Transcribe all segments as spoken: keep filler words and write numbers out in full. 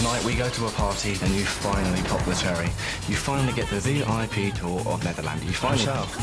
Tonight we go to a party and you finally pop the cherry. You finally get the V I P tour of Netherlands. You finally...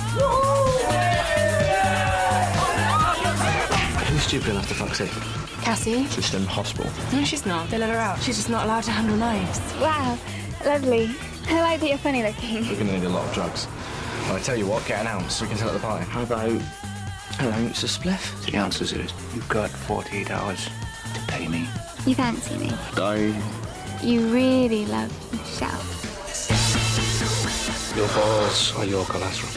Who's stupid enough to fuck sick? Cassie. She's still in hospital. No, she's not. They let her out. She's just not allowed to handle knives. Wow, lovely. I like that you're funny looking. We're going to need a lot of drugs. Well, I tell you what, get an ounce so we can tell at the party. How about an ounce of spliff? The ounces is you've got forty-eight hours to pay me. You fancy me? I... You really love Michelle. Your balls are your cholesterol.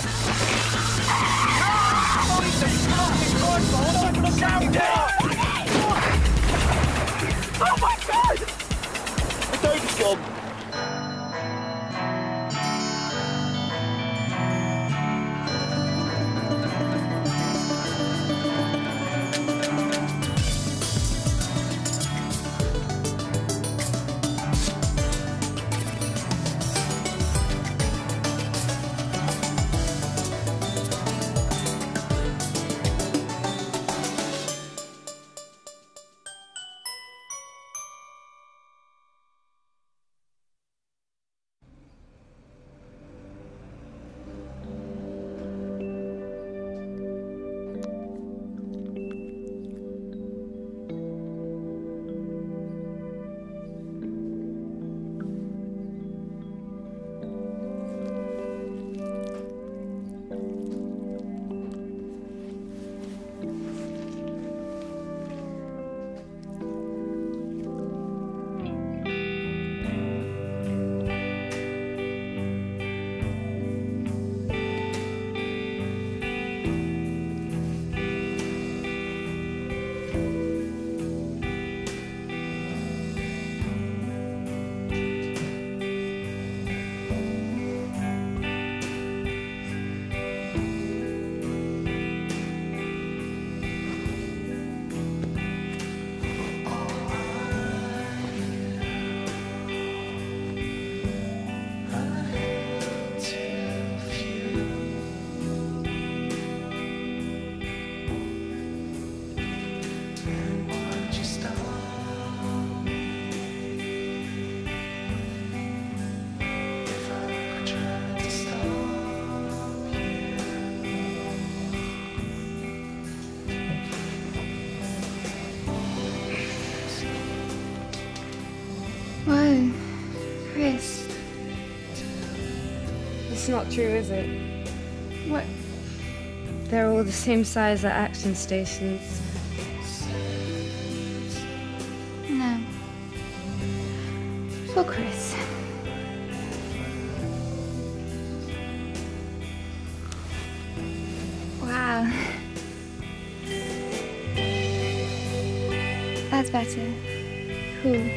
Oh my God! I told you, John. Whoa, Chris. It's not true, is it? What? They're all the same size at action stations. No. For Chris. Wow. That's better. Cool.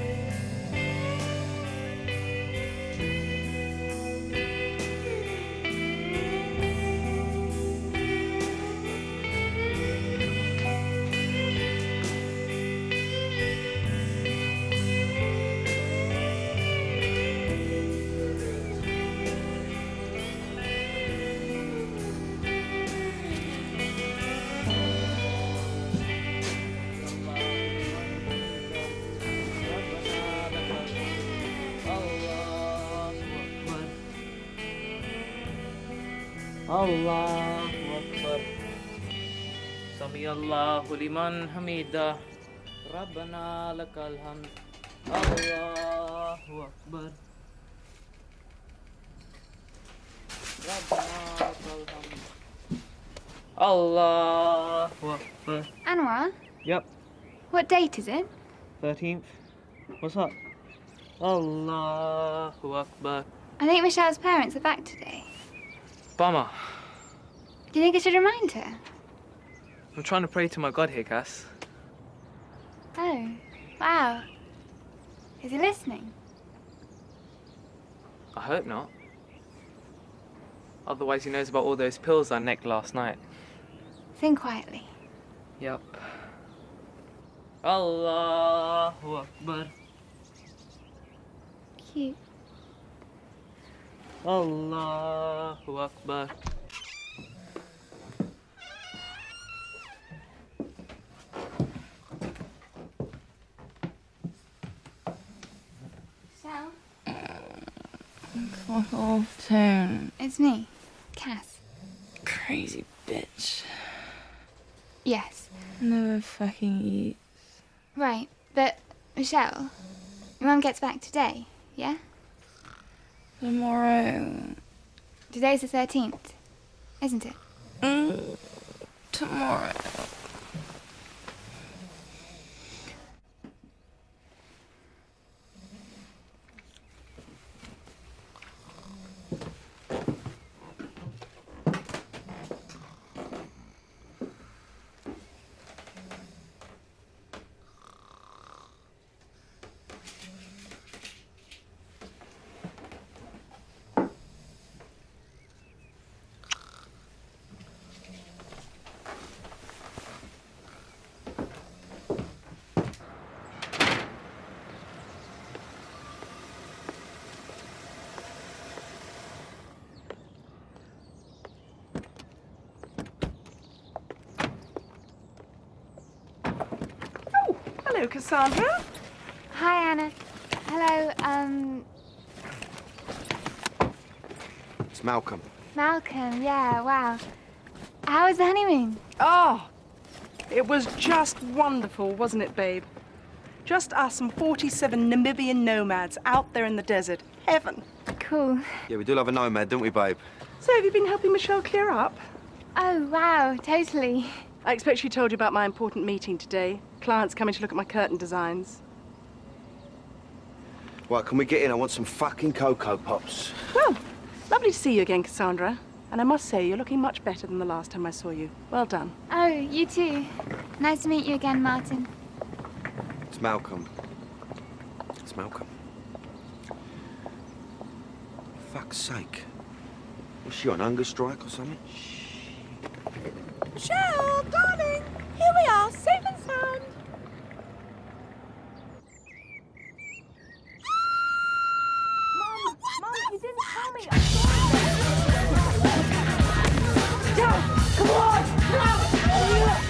Allahu Akbar. Sami Allahu liman hamidah. Rabbana lakal hamd. Allahu Akbar. Rabbana lakal hamd. Allahu Akbar. Anwar? Yep. What date is it? thirteenth. What's up? Allahu Akbar. I think Michelle's parents are back today. Bummer. Do you think I should remind her? I'm trying to pray to my God here, Cass. Oh, wow. Is he listening? I hope not. Otherwise he knows about all those pills I necked last night. Sing quietly. Yep. Allahu Akbar. Cute. Allahu Akbar. Fuck off, Tone. It's me, Cass. Crazy bitch. Yes. Never fucking eats. Right, but Michelle, your mum gets back today, yeah? Tomorrow. Today's the thirteenth, isn't it? Mm, tomorrow. Hello, Cassandra. Hi, Anna. Hello, um, It's Malcolm. Malcolm. Yeah, wow. How was the honeymoon? Oh, it was just wonderful, wasn't it, babe? Just us and forty-seven Namibian nomads out there in the desert. Heaven. Cool. Yeah, we do love a nomad, don't we, babe? So, have you been helping Michelle clear up? Oh, wow, totally. I expect she told you about my important meeting today. Clients coming to look at my curtain designs. Right, can we get in? I want some fucking Cocoa Pops. Well, lovely to see you again, Cassandra. And I must say, you're looking much better than the last time I saw you. Well done. Oh, you too. Nice to meet you again, Martin. It's Malcolm. It's Malcolm. Fuck's sake. Was she on hunger strike or something? Michelle, darling, here we are, safe and sound. Mum, Mum, you didn't tell me. I'm sorry. Dad, come on, Dad.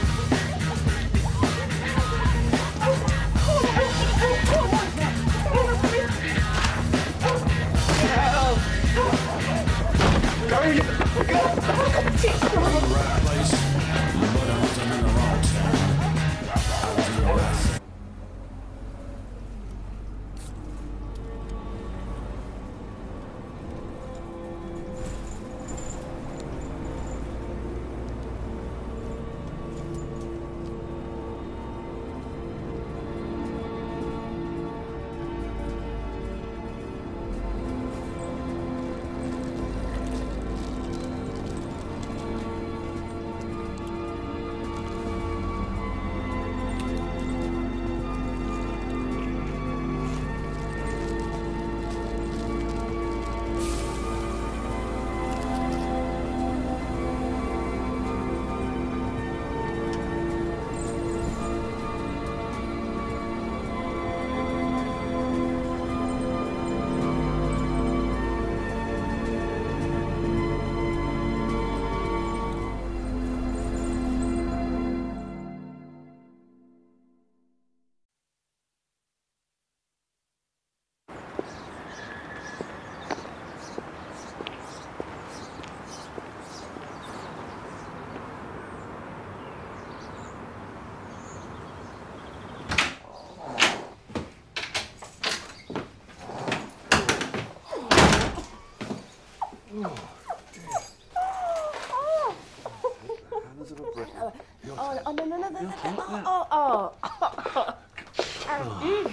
Oh, no, no, no, no, no. Oh, oh, oh. Oh,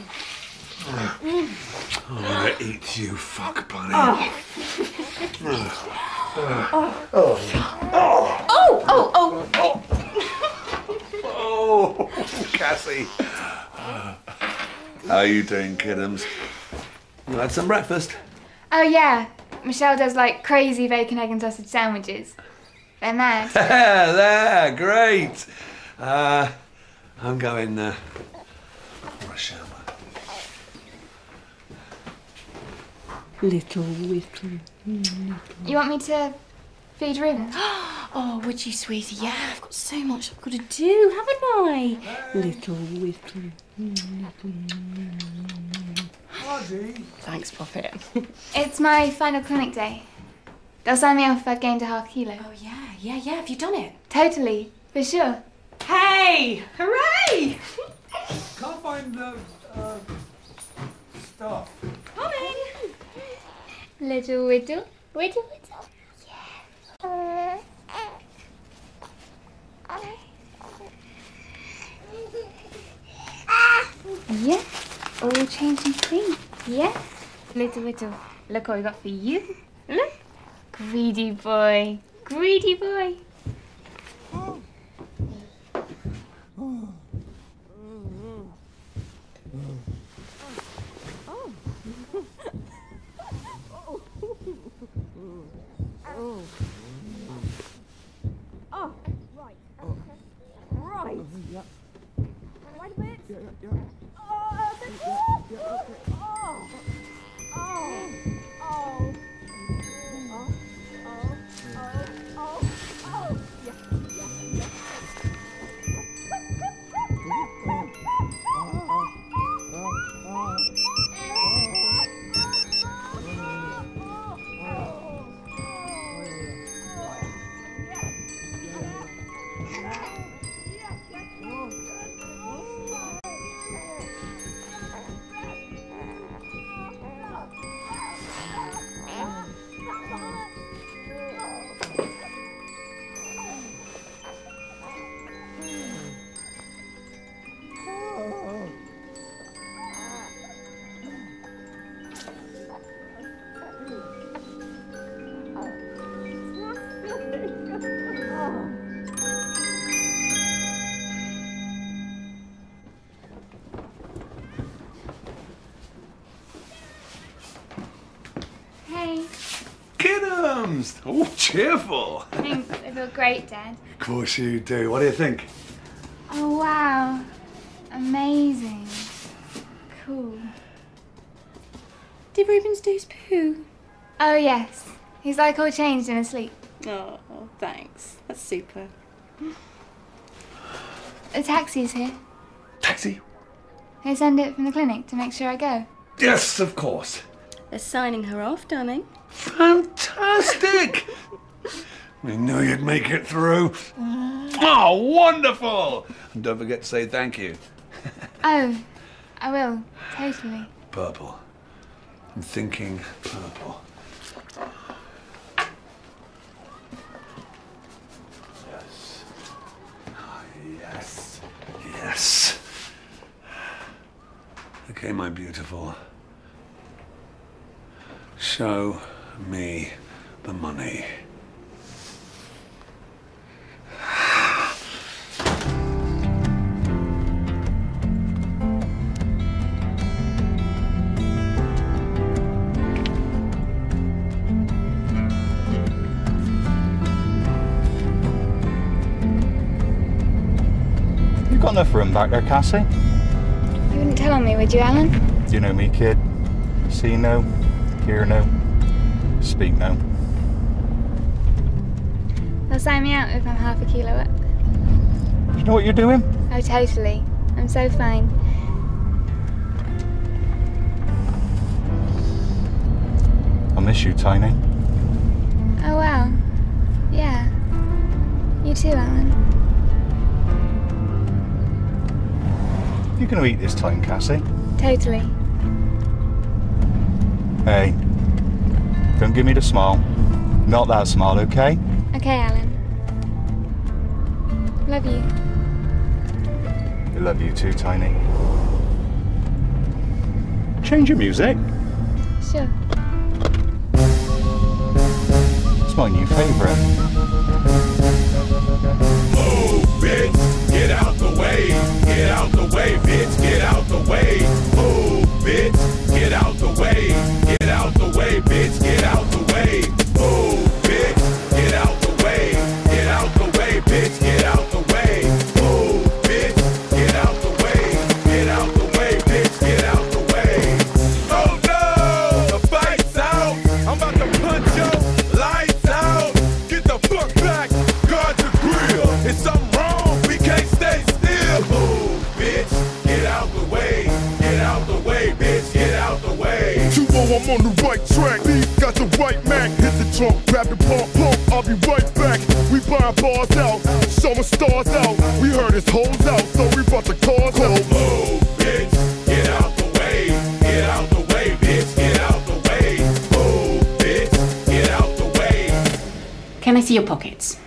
I eat you, fuck bunny. Oh. Oh. Oh. Oh, oh, oh. Oh, Cassie. How are you doing, kiddoms? You had some breakfast? Oh, yeah. Michelle does, like, crazy bacon, egg and sausage sandwiches. They're mad. There, great. Uh, I'm going uh, for a shower. Little whittle. You want me to feed Reuben? Oh, would you, sweetie? Yeah, I've got so much I've got to do, haven't I? Little whittle. Oh, Margie. Thanks, Prophet. It's my final clinic day. They'll sign me off if I've gained a half a kilo. Oh, yeah, yeah, yeah. Have you done it? Totally, for sure. Hey! Hooray! Can't find the uh, stuff. Coming! Little whittle, whittle, whittle. Yeah. Yeah, all changed and clean. Yeah. Little whittle, look what we got for you. Look. Greedy boy. Greedy boy. Hey. Kidums! Oh, cheerful. Thanks, I feel great, Dad. Of course you do. What do you think? Oh, wow. Amazing. Cool. Did Rubens do his poo? Oh, yes. He's like all changed and asleep. Oh, thanks. That's super. A taxi's here. Taxi? They send it from the clinic to make sure I go. Yes, of course. They're signing her off, darling. Fantastic! We knew you'd make it through. Oh, wonderful! And don't forget to say thank you. Oh, I will. Totally. Purple. I'm thinking purple. Yes. Oh, yes. Yes. Okay, my beautiful. Show me the money. You got enough room back there, Cassie? You wouldn't tell on me, would you, Alan? You know me, kid. See no, hear no, speak no. They'll sign me out if I'm half a kilo up. Do you know what you're doing? Oh, totally. I'm so fine. I miss you, Tiny. Oh, wow. Yeah. You too, Alan. You're going to eat this time, Cassie. Totally. Hey, don't give me the smile. Not that smile, okay? Okay, Alan. Love you. I love you too, Tiny. Change your music. Sure. It's my new favourite. Move, bitch, get out the way. Get out the way, bitch, get out the way. Move, bitch, get out the way. Get out the way, bitch, get out the way. Move, bitch, get out the way. Get out the way, bitch, get out the way. Move, bitch, get out the way. Get out the way, bitch, get out the way. Oh no, the fight's out. I'm about to punch your lights out. Get the fuck back, guard your grill. Is something wrong? We can't stay still. Move, bitch, get out the way. Get out the way, bitch. I'm on the right track. Got the right Mac, hit the trunk, grab the pump, pump. I'll be right back. We buying bars out, showing stars out. We heard his hoes out, so we brought the cars out. Oh, bitch, get out the way, get out the way, bitch, get out the way. Oh, bitch, get out the way. Can I see your pockets?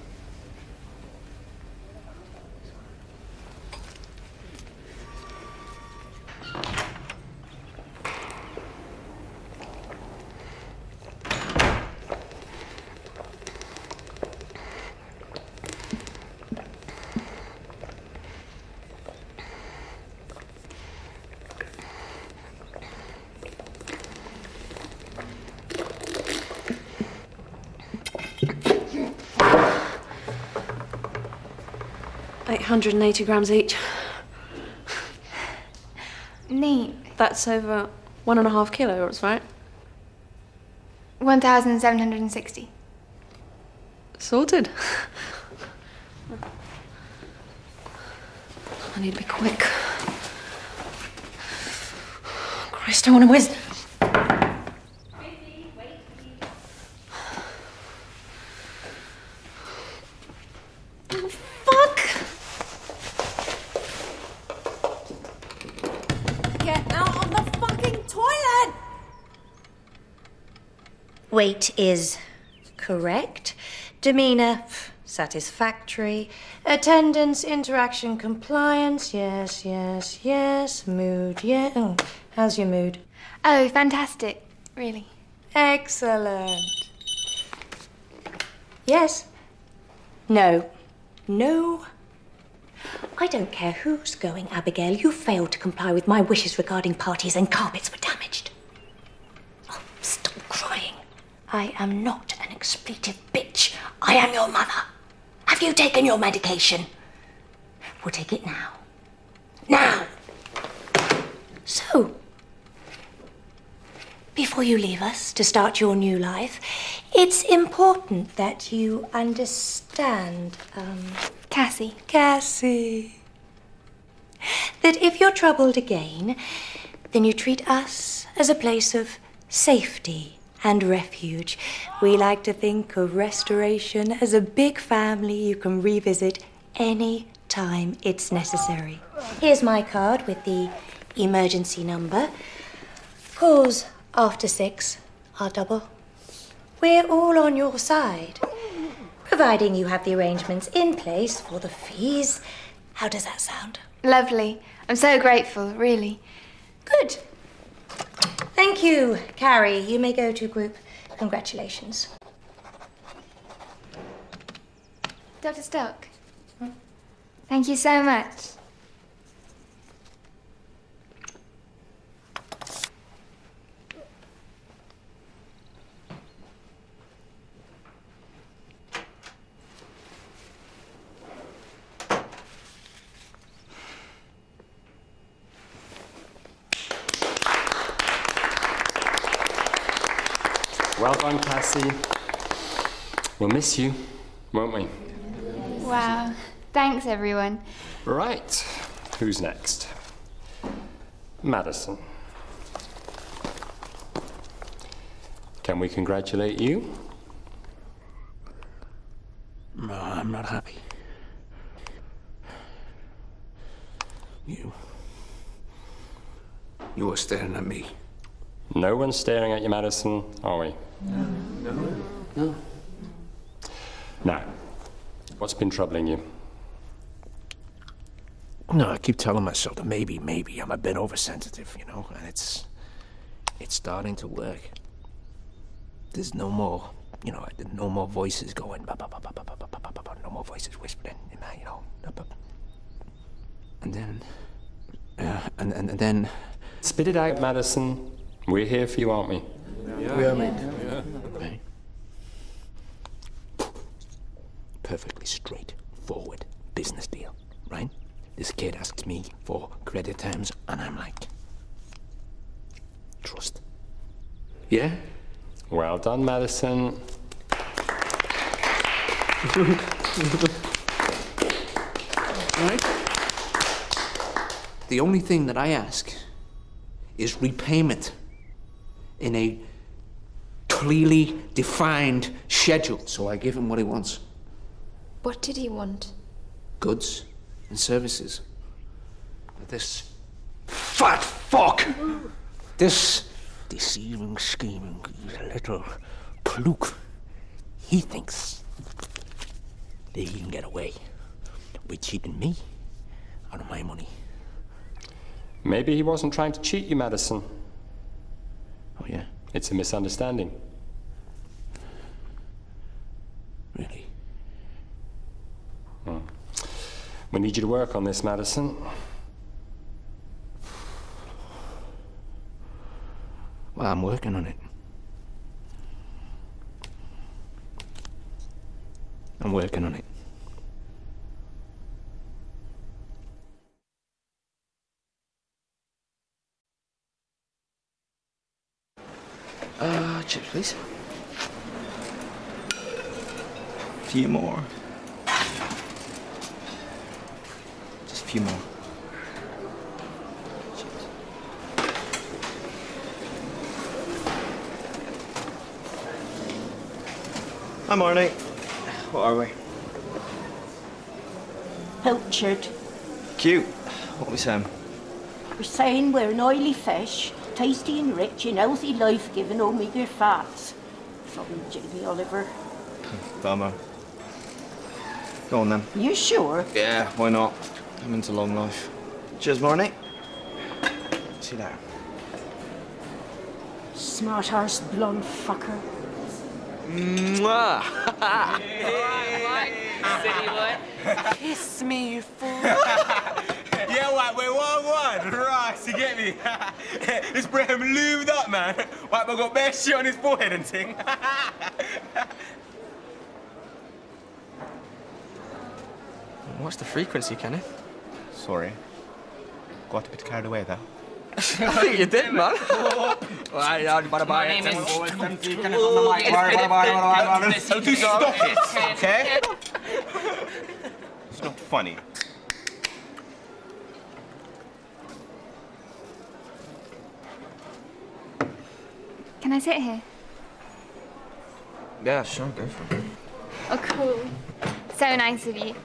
eight hundred eighty grams each. Neat. That's over one and a half kilos, right? one thousand seven hundred sixty. Sorted. I need to be quick. Christ, I want to whiz. Weight is correct. Demeanor, satisfactory. Attendance, interaction, compliance. Yes, yes, yes. Mood, yeah. Oh, how's your mood? Oh, fantastic. Really. Excellent. Yes. No. No. I don't care who's going, Abigail. You failed to comply with my wishes regarding parties and carpets were damaged. Oh, stop crying. I am not an expletive bitch. I am your mother. Have you taken your medication? We'll take it now. Now! So, before you leave us to start your new life, it's important that you understand, um... Cassie. Cassie. That if you're troubled again, then you treat us as a place of safety and refuge. We like to think of restoration as a big family you can revisit any time it's necessary. Here's my card with the emergency number. Calls after six are double. We're all on your side, providing you have the arrangements in place for the fees. How does that sound? Lovely. I'm so grateful, really. Good. Thank you, Carrie. You may go to group. Congratulations. Doctor Stock, thank you so much. Well done, Cassie. We'll miss you, won't we? Wow. Thanks, everyone. Right. Who's next? Madison. Can we congratulate you? No, I'm not happy. You... You were staring at me. No one's staring at you, Madison, are we? No. No. No. Now, what's been troubling you? No, I keep telling myself that maybe, maybe I'm a bit oversensitive, you know, and it's... It's starting to work. There's no more, you know, no more voices going, ba, ba, ba, ba, ba, ba, ba, ba, ba, ba, no more voices whispering in my, you know, ba, ba. And then... Uh, and, and, and then... Spit it out, Madison. We're here for you, aren't we? Yeah. We are, mate. Yeah. Okay. Perfectly straightforward business deal, right? This kid asks me for credit terms, and I'm like, trust. Yeah? Well done, Madison. Right? The only thing that I ask is repayment. in a clearly defined schedule. So I give him what he wants. What did he want? Goods and services. But this fat fuck, this deceiving, scheming little plook, he thinks that he can get away with cheating me out of my money. Maybe he wasn't trying to cheat you, Madison. Oh, yeah? It's a misunderstanding. Really? Hmm. We need you to work on this, Madison. Well, I'm working on it. I'm working on it. Uh, chips, please. A few more. Just a few more. Chips. Hi, Marnie. What are we? Pilchard. Cute. What are we saying? We're saying we're an oily fish, tasty and rich in healthy, life-giving omega fats. From J B Oliver. Bummer. Go on then. You sure? Yeah, why not? I'm into long life. Cheers, Marnie. See you later. Smart arse blonde fucker. Mwah! City boy. Kiss me, you fool. Yeah, what? We're one one. Right, you get me? This Braham lubed up, man. What? I got bare shit on his forehead and thing. What's the frequency, Kenneth? Sorry. Got a bit carried away there. I think you did, man. My name is... So do stop it, okay? It's not funny. Can I sit here? Yeah, sure, go for it. Oh, cool. So nice of you.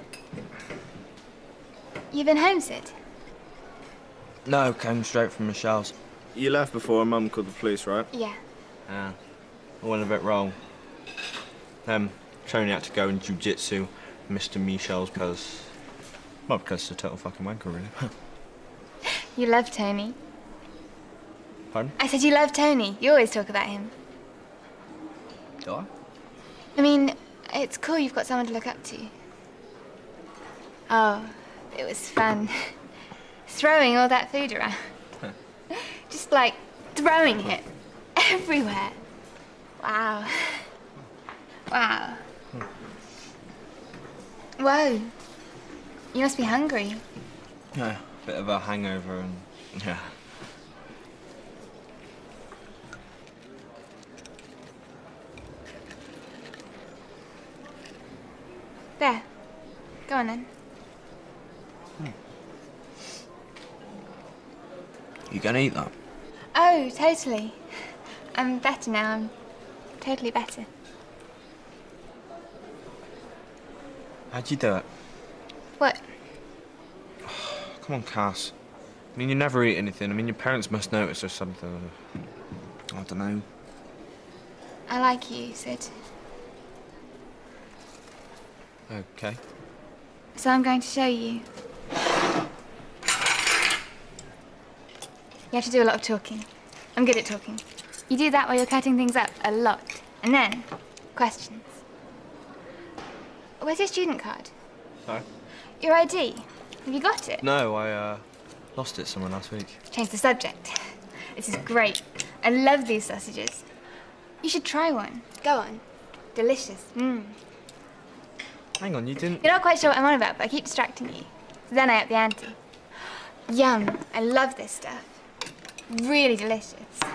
You've been home, Sid? No, came straight from Michelle's. You left before Mum called the police, right? Yeah. Yeah. I went a bit wrong. Um, Tony had to go in jiu-jitsu, Mister Michelle's, because... Well, because he's a total fucking wanker, really. You love Tony. Pardon? I said you love Tony. You always talk about him. Do I? I mean, it's cool you've got someone to look up to. Oh, it was fun. Throwing all that food around. Just like throwing it everywhere. Wow. Wow. Whoa. You must be hungry. Yeah, bit of a hangover and... yeah. There. Go on then. You gonna eat that? Oh, totally. I'm better now. I'm totally better. How'd you do it? What? Come on, Cass. I mean, you never eat anything. I mean, your parents must notice or something. I don't know. I like you, Sid. Okay. So I'm going to show you. You have to do a lot of talking. I'm good at talking. You do that while you're cutting things up a lot. And then, questions. Where's your student card? Sorry? Your I D. Have you got it? No, I uh, lost it somewhere last week. Change the subject. This is great. I love these sausages. You should try one. Go on. Delicious. Mmm. Hang on, you didn't... You're not quite sure what I'm on about, but I keep distracting you. So then I up the ante. Yum. I love this stuff. Really delicious.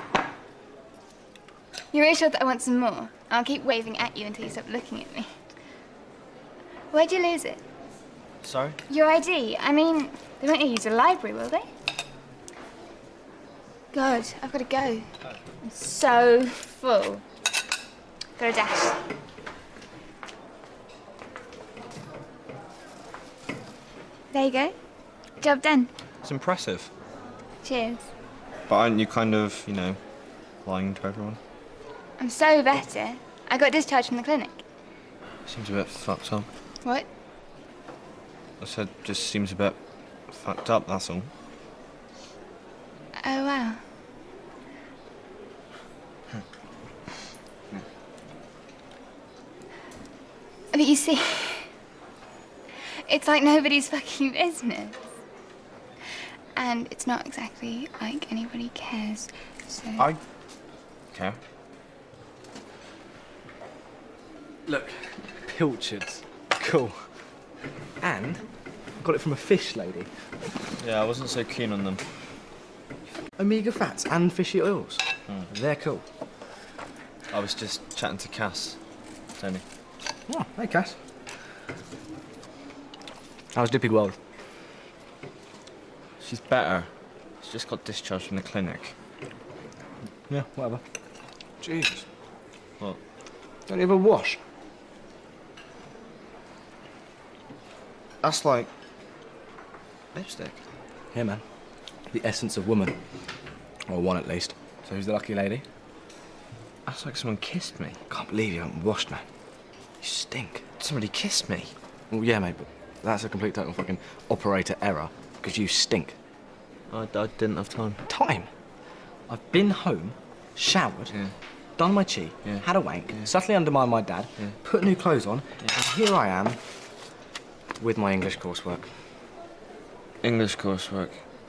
You're really sure that I want some more? I'll keep waving at you until you stop looking at me. Where'd you lose it? Sorry? Your I D. I mean, they won't use a library, will they? God, I've got to go. I'm so full. Got a dash. There you go. Job done. It's impressive. Cheers. But aren't you kind of, you know, lying to everyone? I'm so better. I got discharged from the clinic. Seems a bit fucked up. What? I said, just seems a bit fucked up, that's all. Oh, wow. But you see, it's like nobody's fucking business. And it's not exactly like anybody cares, so... I care. Look, pilchards. Cool. And got it from a fish lady. Yeah, I wasn't so keen on them. Omega fats and fishy oils. Hmm. They're cool. I was just chatting to Cass, Tony. Oh, hey, Cass. How's Dippy World? She's better. She's just got discharged from the clinic. Yeah, whatever. Jesus. What? Don't you ever wash? That's like... lipstick. Yeah, man. The essence of woman. Or one, at least. So who's the lucky lady? That's like someone kissed me. Can't believe you haven't washed, man. You stink. Somebody kissed me. Well, yeah, mate, but that's a complete total fucking operator error, because you stink. I, I didn't have time. Time? I've been home, showered, yeah. done my chi, yeah. had a wank, yeah. subtly undermined my dad, yeah. put new clothes on, yeah. and here I am with my English coursework. English coursework.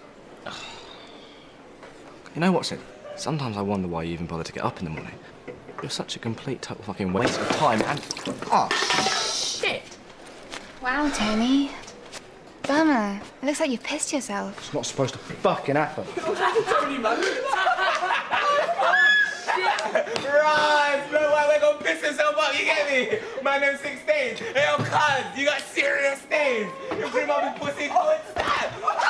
You know what, Sid? Sometimes I wonder why you even bother to get up in the morning. You're such a complete total fucking waste of time and... Oh, shit! Wow, Tony. Bummer. It looks like you pissed yourself. It's not supposed to fucking happen. Tony, man. Right, no way, we're gonna piss yourself up, you get me? My name's sixteen. Hey, yo, cuz, you got serious stains. You bring up his pussy good stuff.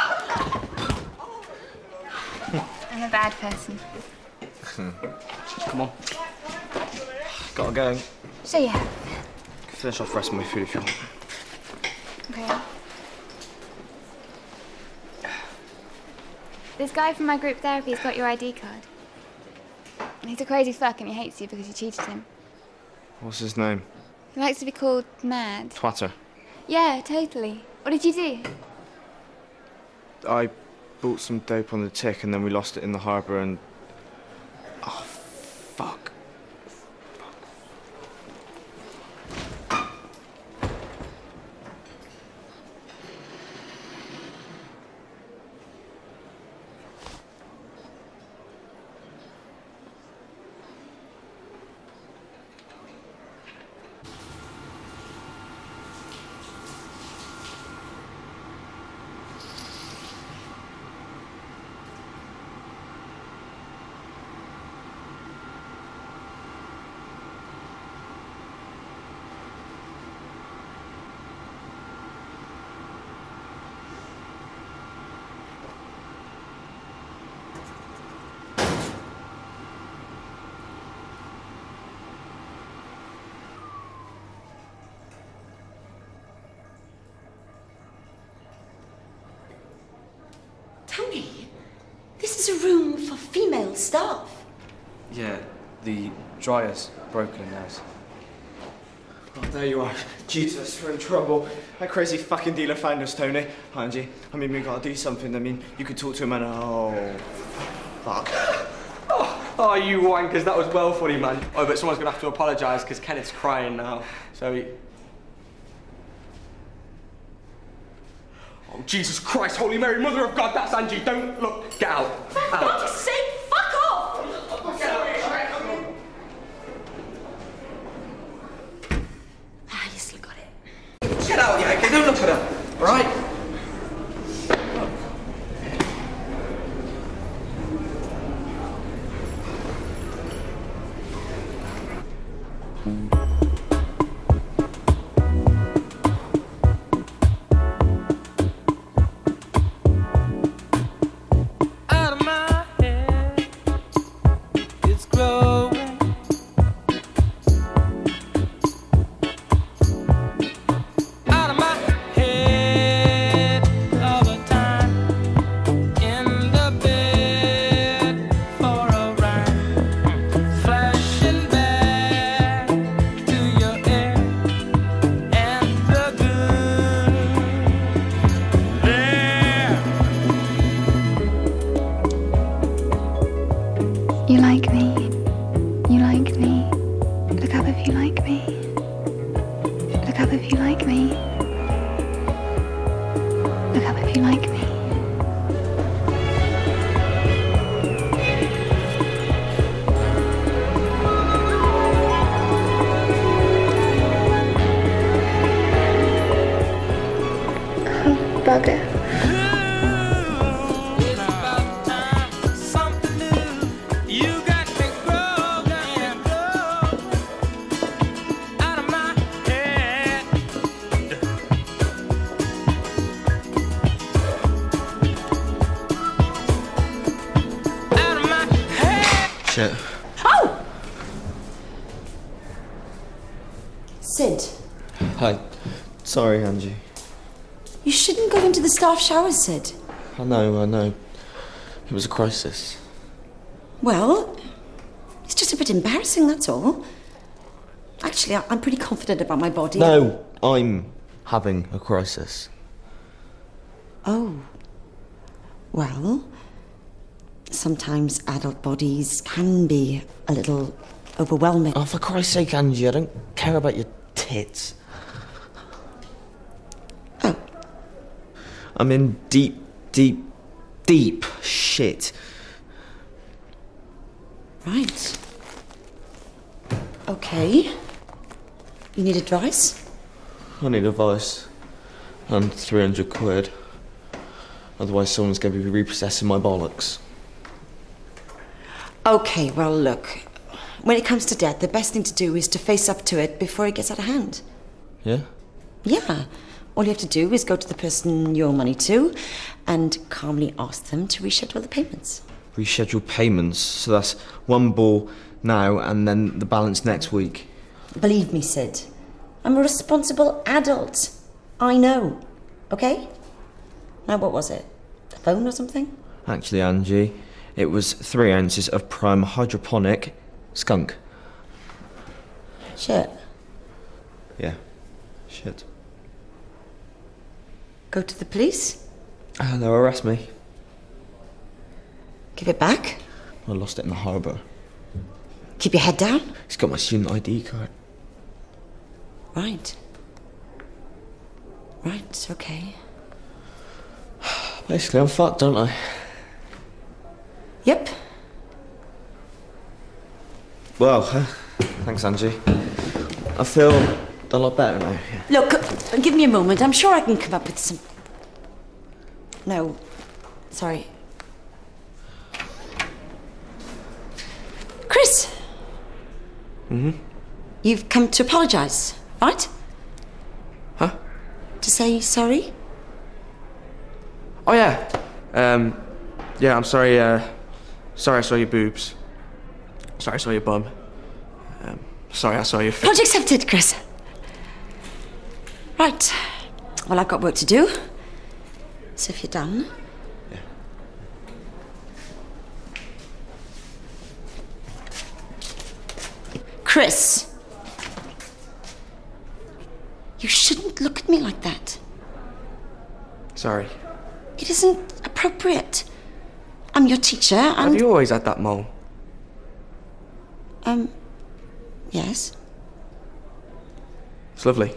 I'm a bad person. Come on. Gotta go. So you have. Finish off the rest of my food if you want. Okay. This guy from my group therapy has got your I D card. He's a crazy fuck and he hates you because you cheated him. What's his name? He likes to be called Mad. Twatter. Yeah, totally. What did you do? I bought some dope on the tick and then we lost it in the harbour and... Oh, fuck. Tony, this is a room for female staff. Yeah, the dryer's broken in those. Oh, there you are. Jesus, we're in trouble. That crazy fucking dealer found us, Tony. Angie, I mean, we gotta do something. I mean, you could talk to him and... Oh, fuck. Oh, oh, you wankers, that was well funny, man. Oh, but someone's gonna have to apologise because Kenneth's crying now. So he... Oh, Jesus Christ, Holy Mary, Mother of God, that's Angie. Don't look. Get out. For out. God's sake, fuck off! Ah, you still got it. Get out, Yankee. Don't look at her. All right? Out of my head. You like me. You like me. Look up if you like me. Look up if you like me. Look up if you like me. Oh, bugger. Shit. Oh! Sid, Hi. Sorry, Angie. you shouldn't go into the staff shower, Sid. I know, I know. It was a crisis. Well, it's just a bit embarrassing, that's all. Actually, I- I'm pretty confident about my body. No, I'm having a crisis. Oh. Well, sometimes adult bodies can be a little overwhelming. Oh, for Christ's sake, Angie, I don't care about your tits. Oh. I'm in deep, deep, deep shit. Right. Okay. You need advice? I need advice. And three hundred quid. Otherwise someone's going to be repossessing my bollocks. Okay, well, look. When it comes to debt, the best thing to do is to face up to it before it gets out of hand. Yeah? Yeah. All you have to do is go to the person you owe money to and calmly ask them to reschedule the payments. Reschedule payments. So that's one ball now and then the balance next week. Believe me, Sid. I'm a responsible adult. I know. Okay? Now, what was it? A phone or something? Actually, Angie, it was three ounces of prime hydroponic skunk. Shit. Yeah. Shit. Go to the police? Uh, they'll arrest me. Give it back? I lost it in the harbour. Keep your head down? He's got my student I D card. Right. Right, okay. Basically, I'm fucked, don't I? Yep. Well, uh, thanks, Angie. I feel a lot better now. Yeah. Look, uh, give me a moment. I'm sure I can come up with some... No. Sorry. Chris! Mm-hmm. You've come to apologise, right? Huh? To say sorry? Oh, yeah. Um, yeah, I'm sorry, uh, sorry I saw your boobs. Sorry I saw your bum. Um, sorry I saw your... Apology accepted, Chris. Right. Well, I've got work to do. So if you're done... Yeah. Chris! You shouldn't look at me like that. Sorry. It isn't appropriate. I'm your teacher and... Have you always had that mole? Um, yes. It's lovely.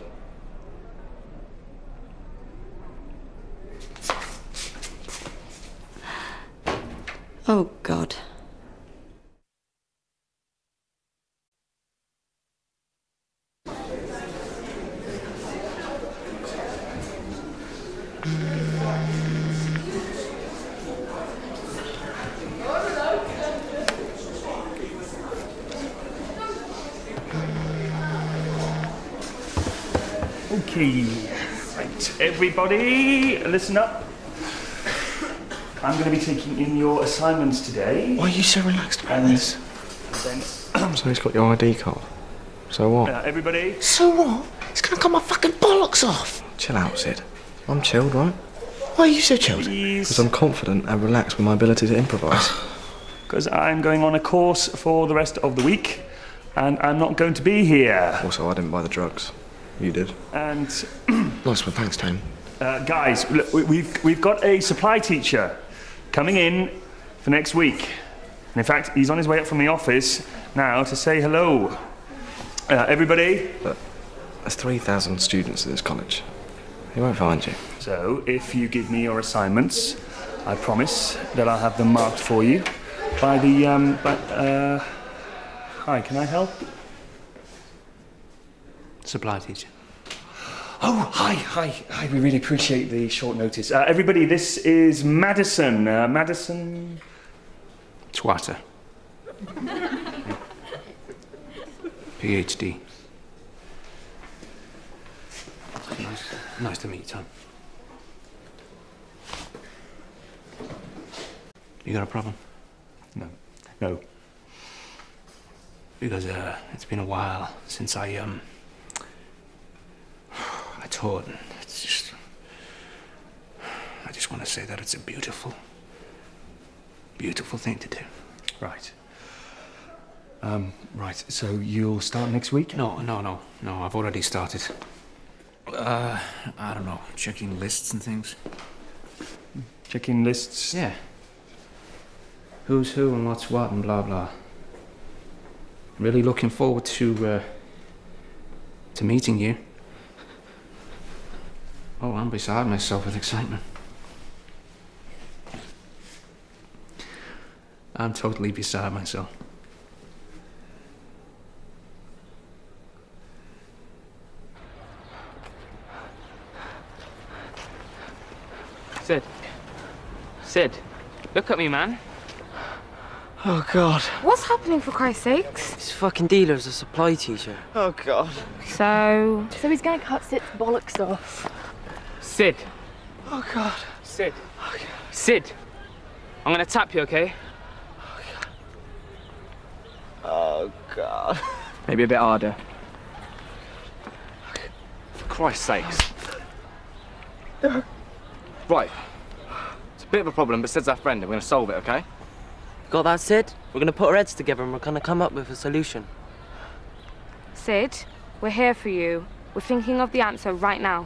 Oh, God. Okay, right, everybody, listen up. I'm going to be taking in your assignments today. Why are you so relaxed about and this? Then, So he's got your I D card. So what? uh, everybody, So what? It's gonna cut my fucking bollocks off! Chill out, Sid. I'm chilled, right? Why are you so chilled? please. Because I'm confident and relaxed with my ability to improvise. Because I'm going on a course for the rest of the week, and I'm not going to be here. Also, I didn't buy the drugs. You did. And Nice one, thanks, Tone. uh, guys, look, we- we've we've got a supply teacher coming in for next week. And in fact, he's on his way up from the office now to say hello. Uh, everybody? But there's three thousand students at this college. He won't find you. So, if you give me your assignments, I promise that I'll have them marked for you by the, um, by, uh... Hi, can I help? Supply teacher. Oh, hi, hi, hi. We really appreciate the short notice. Uh, everybody, this is Madison. Uh, Madison... Twatter. PhD. Nice, nice to meet you, Tom. You got a problem? No. No. Because uh, it's been a while since I, um... I taught, and it's just... I just want to say that it's a beautiful, beautiful thing to do. Right. Um, right, so you'll start next week? No, no, no, no, I've already started. Uh, I don't know, checking lists and things. Checking lists? Yeah. Who's who and what's what and blah, blah. Really looking forward to, uh, to meeting you. Oh, I'm beside myself with excitement. I'm totally beside myself. Sid. Sid, look at me, man. Oh, God. What's happening, for Christ's sakes? This fucking dealer's a supply teacher. Oh, God. So... So he's gonna cut Sid's bollocks off. Sid. Oh, God. Sid. Oh, God. Sid. I'm gonna tap you, okay? Oh, God. Maybe a bit harder. For Christ's sakes. Right. It's a bit of a problem, but Sid's our friend and we're gonna solve it, okay? Got that, Sid? We're gonna put our heads together and we're gonna come up with a solution. Sid, we're here for you. We're thinking of the answer right now.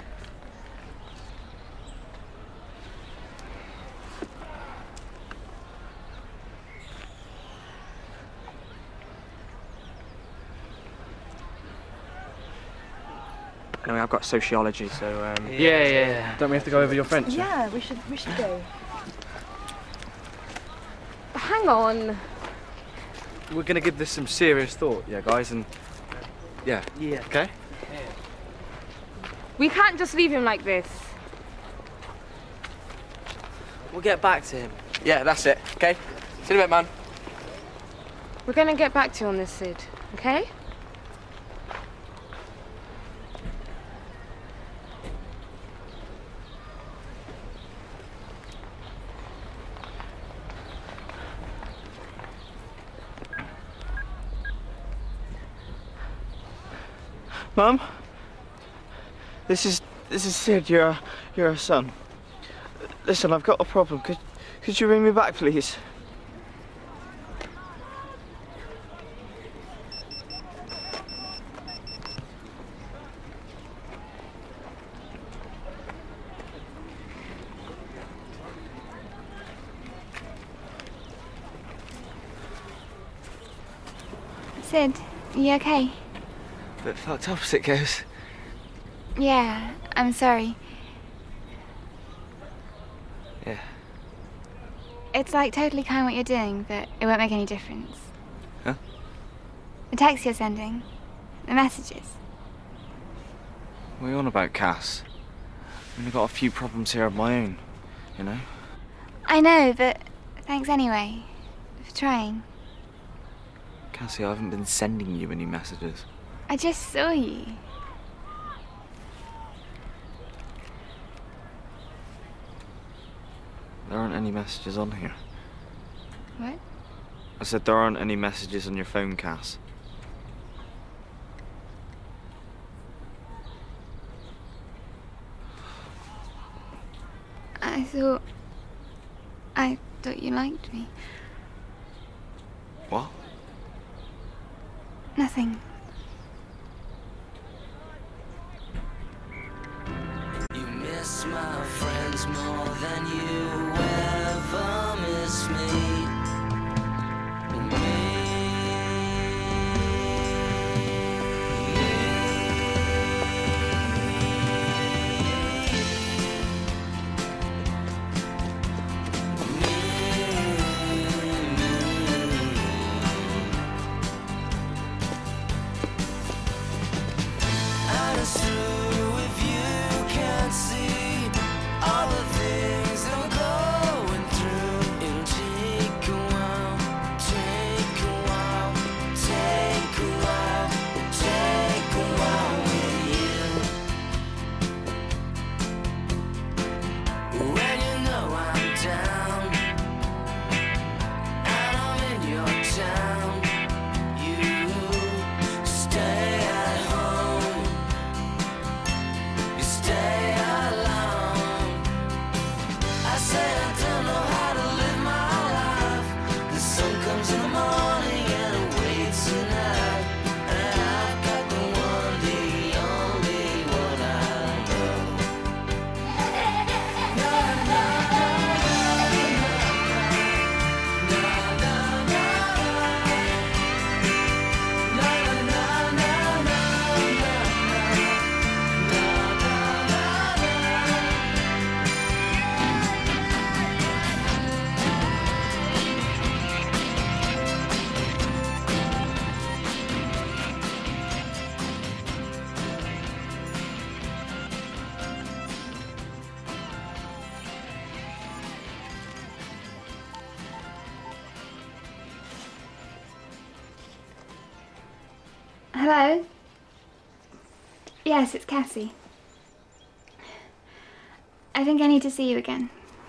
Anyway, I've got sociology, so um... Yeah, yeah, yeah. Don't we have to go over your French? Yeah, we should we should go. Hang on. We're gonna give this some serious thought, yeah, guys, and... Yeah. Yeah. Okay? We can't just leave him like this. We'll get back to him. Yeah, that's it, okay? See you in a bit, man. We're gonna get back to you on this, Sid, okay? Mum? This is... this is Sid, you're... you're her son. Listen, I've got a problem. Could... could you ring me back, please? Sid, you okay? Bit fucked up as it goes. Yeah, I'm sorry. Yeah. It's like totally kind what you're doing, but it won't make any difference. Huh? The texts you're sending, the messages. What are you on about, Cass? I mean, I've got a few problems here of my own, you know? I know, but thanks anyway for trying. Cassie, I haven't been sending you any messages. I just saw you. There aren't any messages on here. What? I said there aren't any messages on your phone, Cass. I thought... I thought you liked me. What? Nothing. You miss my friends more than you ever miss me. Hello? Yes, it's Cassie. I think I need to see you again.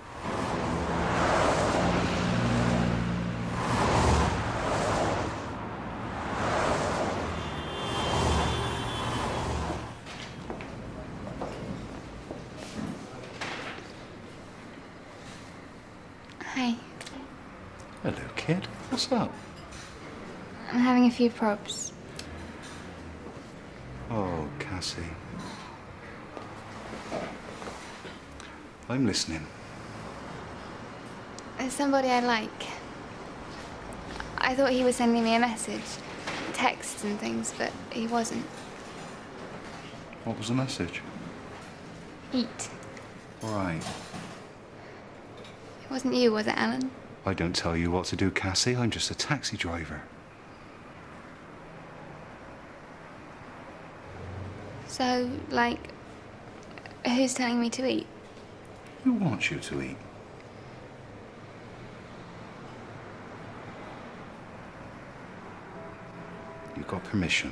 Hi. Hello, kid. What's up? I'm having a few probs. Oh, Cassie. I'm listening. There's somebody I like. I thought he was sending me a message, texts and things, but he wasn't. What was the message? Eat. All right. It wasn't you, was it, Alan? I don't tell you what to do, Cassie. I'm just a taxi driver. So, like, who's telling me to eat? Who wants you to eat? You've got permission.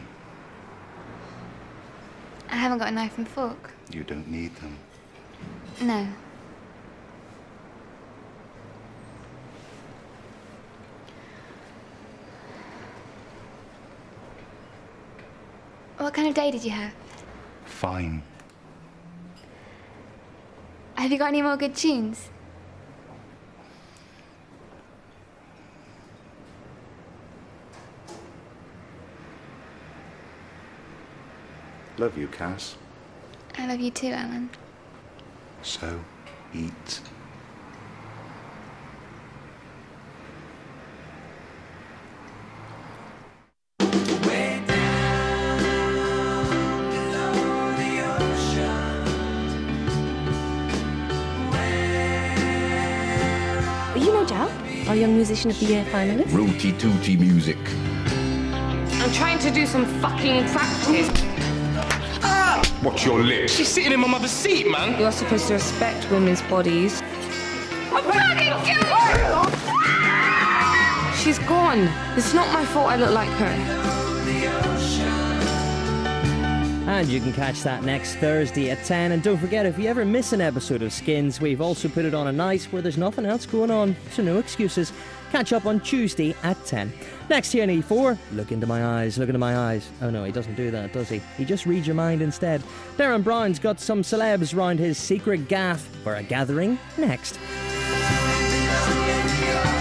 I haven't got a knife and fork. You don't need them. No. What kind of day did you have? Fine. Have you got any more good tunes? Love you, Cass. I love you too, Alan. So, eat. You know Jal, our Young Musician of the Year finalist? Rooty tooty music. I'm trying to do some fucking practice. Watch your lips. She's sitting in my mother's seat, man. You're supposed to respect women's bodies. I'm bloody killed! She's gone. It's not my fault I look like her. And you can catch that next Thursday at ten. And don't forget, if you ever miss an episode of Skins, we've also put it on a night where there's nothing else going on, so no excuses. Catch up on Tuesday at ten. Next here in E four, look into my eyes, look into my eyes. Oh no, he doesn't do that, does he? He just reads your mind instead. Darren Brown's got some celebs round his secret gaff for a gathering next.